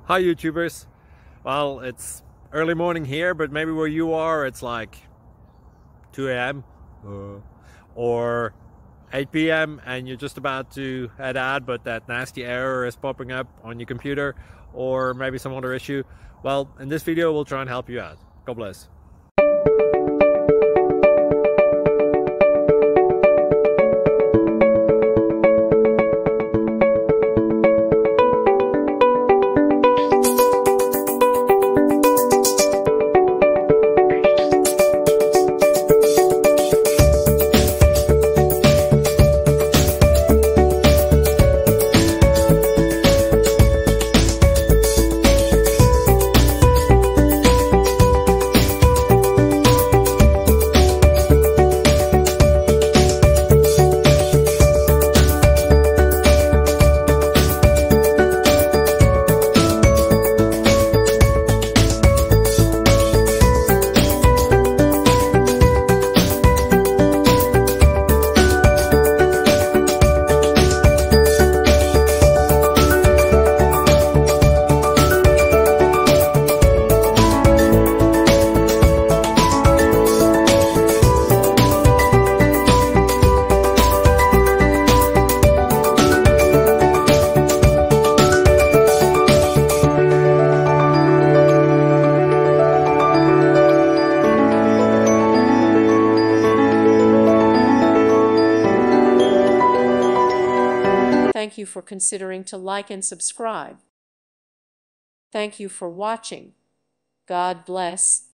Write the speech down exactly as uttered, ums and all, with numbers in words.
Hi YouTubers. Well, it's early morning here, but maybe where you are it's like two A M uh, or eight P M and you're just about to head out, but that nasty error is popping up on your computer, or maybe some other issue. Well, in this video we'll try and help you out. God bless. Thank you for considering to like and subscribe. Thank you for watching. God bless.